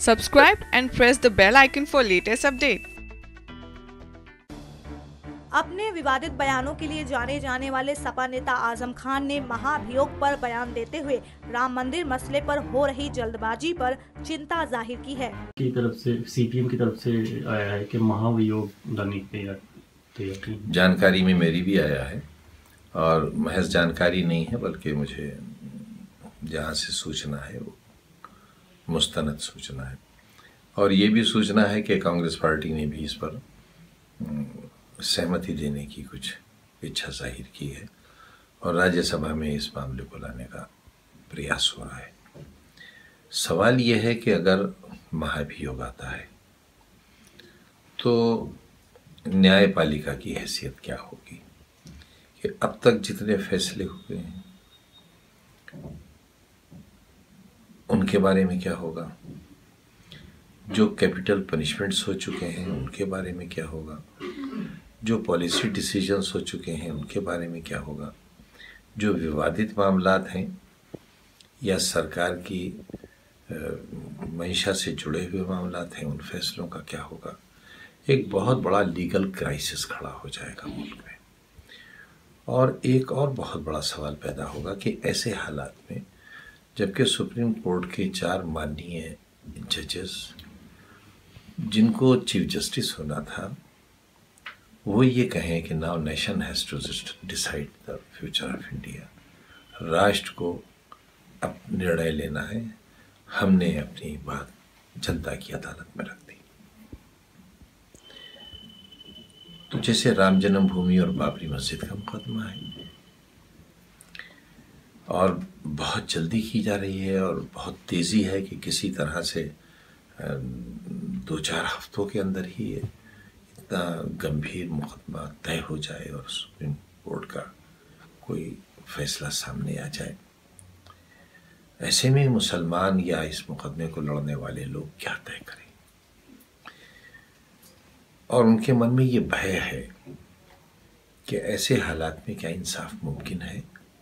Subscribe and press the bell icon for latest update. अपने विवादित बयानों के लिए जाने जाने वाले सपा नेता आजम खान ने महाभियोग पर बयान देते हुए राम मंदिर मसले पर हो रही जल्दबाजी पर चिंता जाहिर की है। की तरफ से सीपीएम की तरफ से आया है कि महाभियोग लाने की जानकारी में मेरी भी आया है और महज जानकारी नहीं है, बल्कि मुझे जहाँ से सूचना है वो मुस्तनद सूचना है और ये भी सूचना है कि कांग्रेस पार्टी ने भी इस पर सहमति देने की कुछ इच्छा जाहिर की है और राज्यसभा में इस मामले को लाने का प्रयास हो रहा है। सवाल ये है कि अगर महाभियोग आता है तो न्यायपालिका की हैसियत क्या होगी, कि अब तक जितने फैसले हुए हैं उनके बारे में क्या होगा, जो कैपिटल पनिशमेंट्स हो चुके हैं उनके बारे में क्या होगा, जो पॉलिसी डिसीजंस हो चुके हैं उनके बारे में क्या होगा, जो विवादित मामलात हैं या सरकार की मंशा से जुड़े हुए मामलात हैं उन फैसलों का क्या होगा। एक बहुत बड़ा लीगल क्राइसिस खड़ा हो जाएगा मुल्क में और एक और बहुत बड़ा सवाल पैदा होगा कि ऐसे हालात में जबकि सुप्रीम कोर्ट के 4 माननीय जजेस जिनको चीफ जस्टिस होना था वो ये कहें कि now nation has to decide the future of India, राष्ट्र को अब निर्णय लेना है, हमने अपनी बात जनता की अदालत में रख दी। तो जैसे राम जन्मभूमि और बाबरी मस्जिद का मुकदमा है और बहुत जल्दी की जा रही है और बहुत तेज़ी है कि किसी तरह से 2-4 हफ्तों के अंदर ही इतना गंभीर मुकदमा तय हो जाए और सुप्रीम कोर्ट का कोई फैसला सामने आ जाए। ऐसे में मुसलमान या इस मुकदमे को लड़ने वाले लोग क्या तय करें और उनके मन में ये भय है कि ऐसे हालात में क्या इंसाफ मुमकिन है।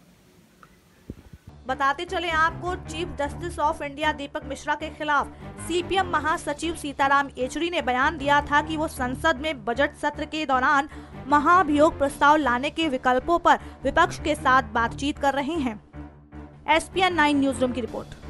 बताते चले आपको, chief justice of India Deepak Mishra के खिलाफ सीपीएम महासचिव सीताराम येचुरी ने बयान दिया था कि वो संसद में बजट सत्र के दौरान महाभियोग प्रस्ताव लाने के विकल्पों पर विपक्ष के साथ बातचीत कर रहे हैं। SPN 9 न्यूज़ रूम की रिपोर्ट।